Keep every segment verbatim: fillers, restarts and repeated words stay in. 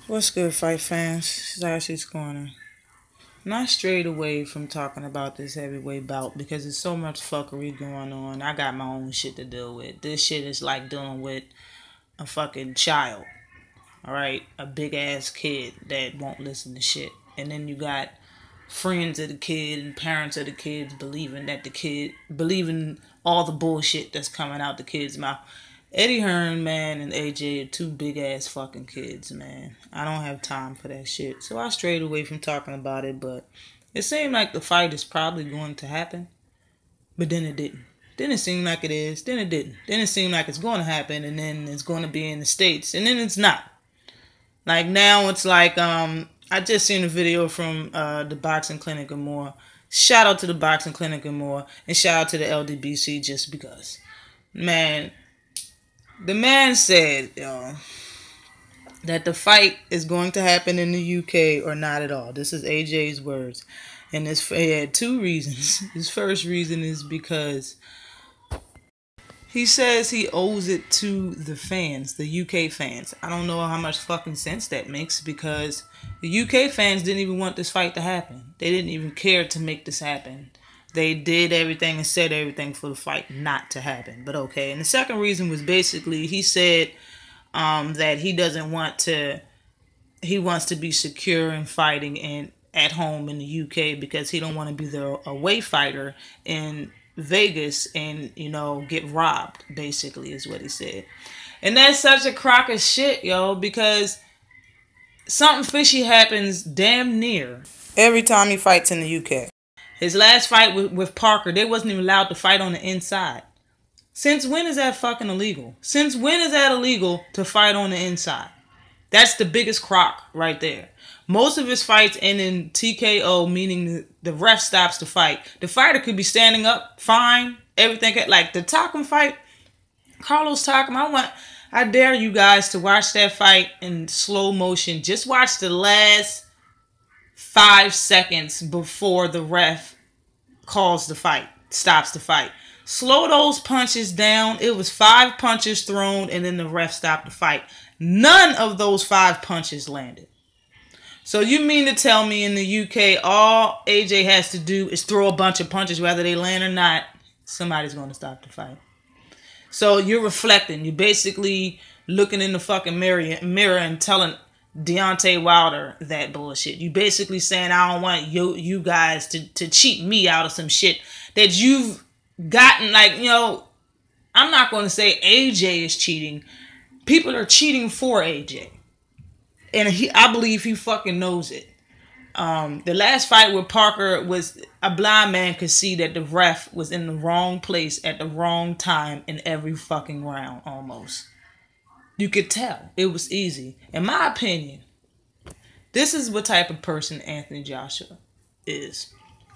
What's good, fight fans? It's Ashley's Corner. Not strayed away from talking about this heavyweight bout because there's so much fuckery going on. I got my own shit to deal with. This shit is like dealing with a fucking child, alright? A big ass kid that won't listen to shit. And then you got friends of the kid and parents of the kids believing that the kid, believing all the bullshit that's coming out the kid's mouth. Eddie Hearn, man, and A J are two big ass fucking kids, man. I don't have time for that shit. So I strayed away from talking about it, but it seemed like the fight is probably going to happen. But then it didn't. Then it seemed like it is. Then it didn't. Then it seemed like it's going to happen, and then it's going to be in the States. And then it's not. Like now it's like, um, I just seen a video from uh, the Boxing Clinic and more. Shout out to the Boxing Clinic and more. And shout out to the L D B C just because. Man, the man said, yo, that the fight is going to happen in the U K or not at all. This is A J's words. And this, he had two reasons. His first reason is because he says he owes it to the fans, the U K fans. I don't know how much fucking sense that makes because the U K fans didn't even want this fight to happen. They didn't even care to make this happen. They did everything and said everything for the fight not to happen. But okay. And the second reason was basically he said um, that he doesn't want to, he wants to be secure in fighting in, at home in the U K because he don't want to be the away fighter in Vegas and, you know, get robbed, basically is what he said. And that's such a crock of shit, yo, because something fishy happens damn near every time he fights in the U K. His last fight with, with Parker, they wasn't even allowed to fight on the inside. Since when is that fucking illegal? Since when is that illegal to fight on the inside? That's the biggest crock right there. Most of his fights end in T K O, meaning the, the ref stops the fight. The fighter could be standing up, fine, everything. Like the Takam fight, Carlos Takam, I want, I dare you guys to watch that fight in slow motion. Just watch the last five seconds before the ref calls the fight, stops the fight. Slow those punches down. It was five punches thrown and then the ref stopped the fight. None of those five punches landed. So you mean to tell me in the U K all A J has to do is throw a bunch of punches whether they land or not, somebody's going to stop the fight. So you're reflecting. You're basically looking in the fucking mirror, mirror and telling Deontay Wilder that bullshit. You basically saying I don't want you you guys to, to cheat me out of some shit that you've gotten. Like, you know, I'm not going to say A J is cheating. People are cheating for A J. And he, I believe he fucking knows it. Um, the last fight with Parker was a blind man could see that the ref was in the wrong place at the wrong time in every fucking round almost. You could tell. It was easy. In my opinion, this is what type of person Anthony Joshua is.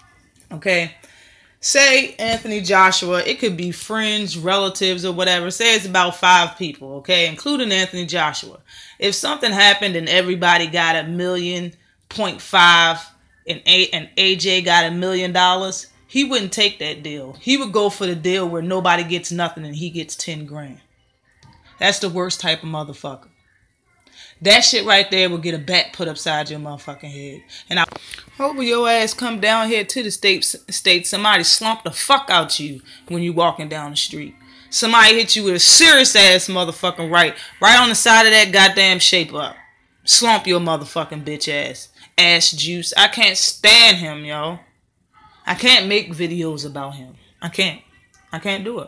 Okay? Say Anthony Joshua, it could be friends, relatives, or whatever. Say it's about five people, okay? Including Anthony Joshua. If something happened and everybody got a million point five and A, and A J got a million dollars, he wouldn't take that deal. He would go for the deal where nobody gets nothing and he gets ten grand. That's the worst type of motherfucker. That shit right there will get a bat put upside your motherfucking head. And I hope your ass come down here to the states, state, somebody slump the fuck out you when you walking down the street. Somebody hit you with a serious ass motherfucking right. Right on the side of that goddamn shape up. Slump your motherfucking bitch ass. Ass juice. I can't stand him, yo. I can't make videos about him. I can't. I can't do it.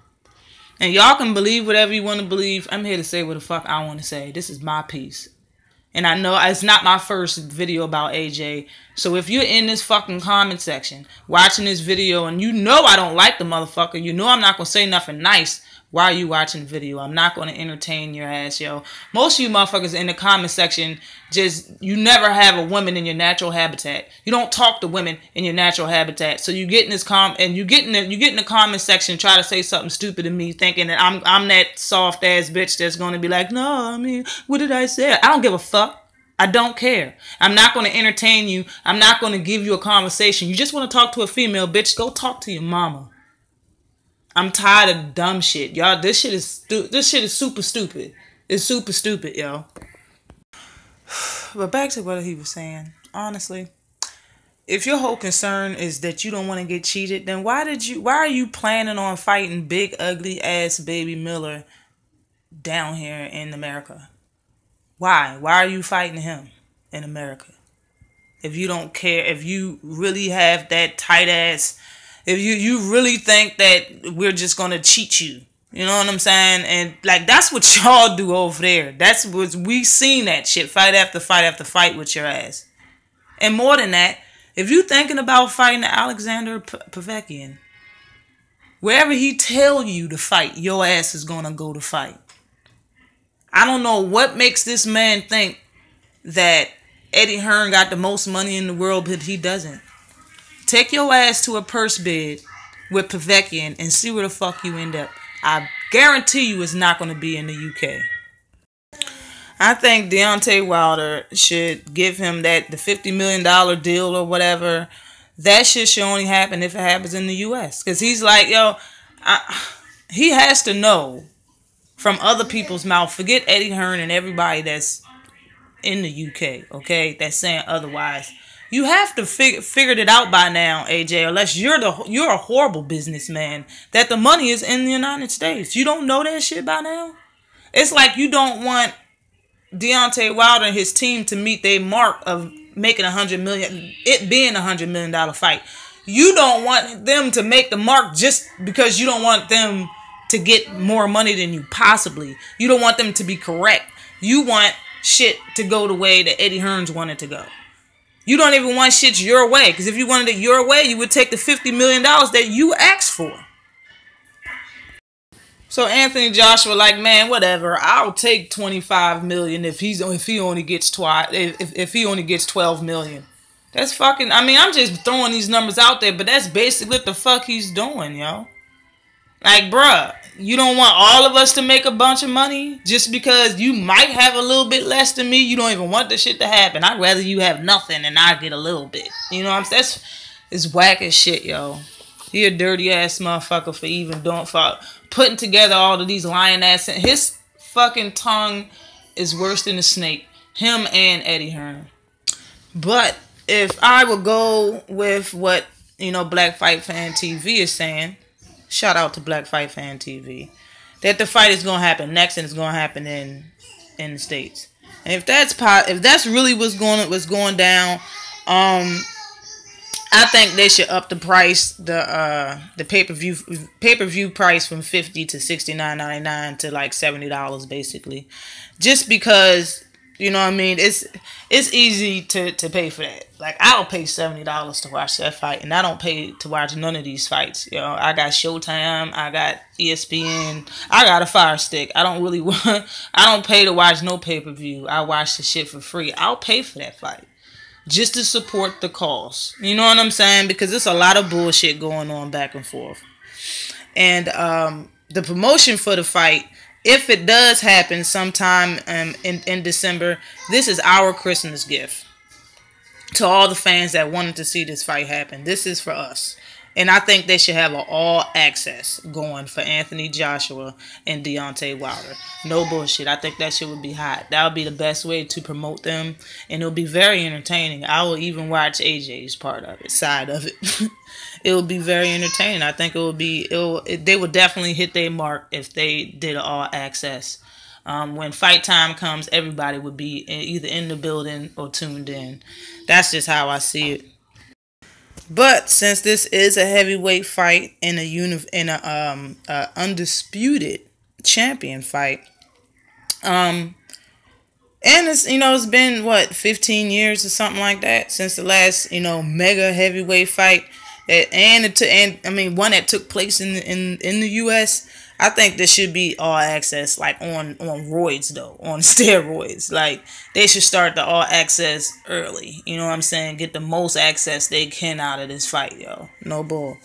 And y'all can believe whatever you want to believe. I'm here to say what the fuck I want to say. This is my piece. And I know it's not my first video about A J. So if you're in this fucking comment section watching this video and you know I don't like the motherfucker, you know I'm not going to say nothing nice, why are you watching the video? I'm not going to entertain your ass, yo. Most of you motherfuckers in the comment section, just, you never have a woman in your natural habitat. You don't talk to women in your natural habitat. So you get in this com and you get in the, you get in the comment section, try to say something stupid to me, thinking that I'm I'm that soft ass bitch that's going to be like, no, I mean, what did I say? I don't give a fuck. I don't care. I'm not going to entertain you. I'm not going to give you a conversation. You just want to talk to a female, bitch, go talk to your mama. I'm tired of dumb shit. Y'all, this shit is stu this shit is super stupid. It's super stupid, yo. but back to what he was saying. Honestly, if your whole concern is that you don't want to get cheated, then why did you? Why are you planning on fighting big ugly ass Baby Miller down here in America? Why? Why are you fighting him in America? If you don't care, if you really have that tight ass, if you, you really think that we're just gonna cheat you, you know what I'm saying? And like that's what y'all do over there. That's what we seen that shit, fight after fight after fight with your ass. And more than that, if you thinking about fighting Alexander P- Povetkin, wherever he tell you to fight, your ass is gonna go to fight. I don't know what makes this man think that Eddie Hearn got the most money in the world, but he doesn't. Take your ass to a purse bid with Povetkin and see where the fuck you end up. I guarantee you it's not going to be in the U K. I think Deontay Wilder should give him that the fifty million dollars deal or whatever. That shit should only happen if it happens in the U S. Because he's like, yo, I, he has to know from other people's mouth. Forget Eddie Hearn and everybody that's in the U K, okay, that's saying otherwise. You have to figure figured it out by now, A J, unless you're the you're a horrible businessman, that the money is in the United States. You don't know that shit by now? It's like you don't want Deontay Wilder and his team to meet their mark of making a hundred million, it being a hundred million dollar fight. You don't want them to make the mark just because you don't want them to get more money than you possibly. You don't want them to be correct. You want shit to go the way that Eddie Hearns wanted to go. You don't even want shit your way, because if you wanted it your way, you would take the fifty million dollars that you asked for. So Anthony Joshua, like, man, whatever. I'll take twenty-five million dollars if he's if he only gets twi- if if he only gets twelve million dollars. That's fucking. I mean, I'm just throwing these numbers out there, but that's basically what the fuck he's doing, yo. Like, bruh, you don't want all of us to make a bunch of money just because you might have a little bit less than me. You don't even want this shit to happen. I'd rather you have nothing and I get a little bit. You know what I'm saying? That's it's whack as shit, yo. He a dirty ass motherfucker for even doing for putting together all of these lying ass. His fucking tongue is worse than a snake. Him and Eddie Hearn. But if I would go with what, you know, Black Fight Fan T V is saying. Shout out to Black Fight Fan T V. That the fight is gonna happen next, and it's gonna happen in in the States. And if that's pot, if that's really what's going what's going down, um, I think they should up the price, the uh the pay per view pay per view price from fifty to sixty nine ninety nine to like seventy dollars basically, just because. You know what I mean? It's it's easy to, to pay for that. Like, I'll pay seventy dollars to watch that fight, and I don't pay to watch none of these fights. You know, I got Showtime, I got E S P N, I got a Fire Stick. I don't really want, I don't pay to watch no pay-per-view. I watch the shit for free. I'll pay for that fight just to support the cause. You know what I'm saying? Because there's a lot of bullshit going on back and forth. And um, the promotion for the fight, if it does happen sometime um, in, in December, this is our Christmas gift to all the fans that wanted to see this fight happen. This is for us. And I think they should have an all access going for Anthony Joshua and Deontay Wilder. No bullshit. I think that shit would be hot. That would be the best way to promote them. And it'll be very entertaining. I will even watch A J's part of it, side of it. It will be very entertaining. I think it will be, it will, it, they would definitely hit their mark if they did all access. Um, when fight time comes, everybody would be either in the building or tuned in. That's just how I see it. But since this is a heavyweight fight in a uni- in a um a undisputed champion fight, um, and it's you know it's been what fifteen years or something like that since the last you know mega heavyweight fight that and it to, and I mean one that took place in in in the U S I think there should be all access, like on, on roids though, on steroids. Like, they should start the all access early. You know what I'm saying? Get the most access they can out of this fight, yo. No bull.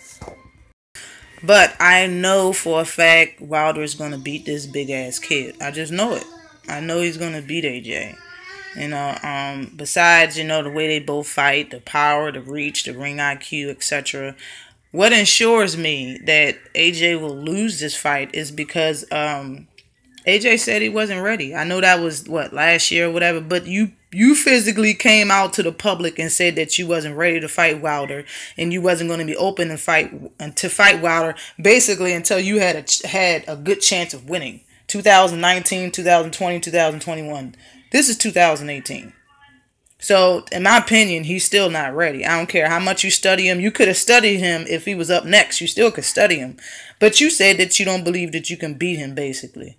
But I know for a fact Wilder is going to beat this big ass kid. I just know it. I know he's going to beat A J. You know, um, besides, you know, the way they both fight, the power, the reach, the ring I Q, et cetera. What ensures me that A J will lose this fight is because um, A J said he wasn't ready. I know that was what, last year or whatever, but you you physically came out to the public and said that you wasn't ready to fight Wilder and you wasn't going to be open to fight and to fight Wilder basically until you had a had a good chance of winning. twenty nineteen, twenty twenty, twenty twenty-one. This is two thousand eighteen. So, in my opinion, he's still not ready. I don't care how much you study him. You could have studied him if he was up next. You still could study him. But you said that you don't believe that you can beat him, basically.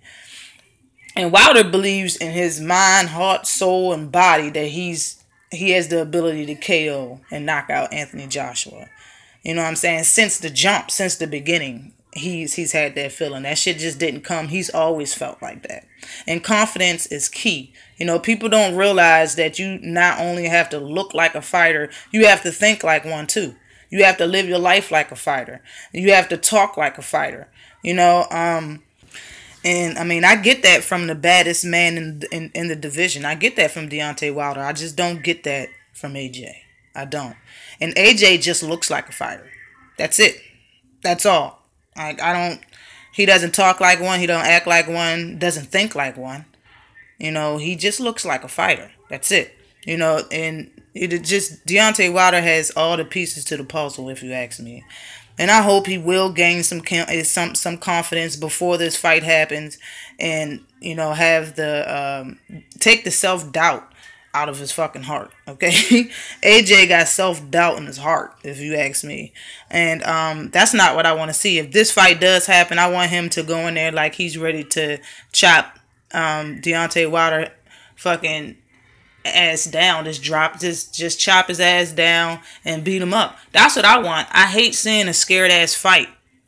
And Wilder believes in his mind, heart, soul, and body that he's he has the ability to K O and knock out Anthony Joshua. You know what I'm saying? Since the jump, since the beginning, he's he's had that feeling. That shit just didn't come. He's always felt like that. And confidence is key. You know, people don't realize that you not only have to look like a fighter, you have to think like one too. You have to live your life like a fighter. You have to talk like a fighter. You know, um... And, I mean, I get that from the baddest man in, in in the division. I get that from Deontay Wilder. I just don't get that from A J. I don't. And A J just looks like a fighter. That's it. That's all. I, I don't... He doesn't talk like one. He don't act like one. Doesn't think like one. You know, he just looks like a fighter. That's it. You know, and it just... Deontay Wilder has all the pieces to the puzzle, if you ask me. And I hope he will gain some some some confidence before this fight happens, and you know have the um, take the self doubt out of his fucking heart. Okay, A J got self doubt in his heart, if you ask me, and um, that's not what I want to see. If this fight does happen, I want him to go in there like he's ready to chop um, Deontay Wilder fucking ass down, just drop, just just chop his ass down and beat him up. That's what I want. I hate seeing a scared ass fight.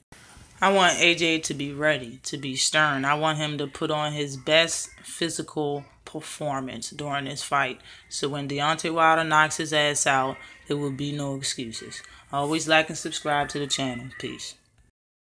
I want A J to be ready, to be stern. I want him to put on his best physical performance during this fight. So when Deontay Wilder knocks his ass out, there will be no excuses. Always like and subscribe to the channel. Peace.